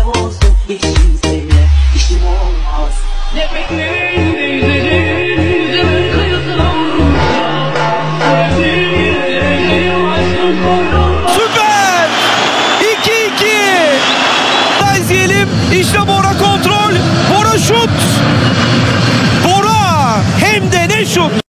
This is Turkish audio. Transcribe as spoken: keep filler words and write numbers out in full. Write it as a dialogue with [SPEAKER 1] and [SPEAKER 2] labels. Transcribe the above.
[SPEAKER 1] olsun hiç kimseyle işim olmaz. Ne bekleyin izledim canın kıyısına vurursa. Sevdiğim aşkın korunmaz.
[SPEAKER 2] Süper! iki iki. İzleyelim. İşte Bora kontrol. Bora şut. Bora hem de ne şut.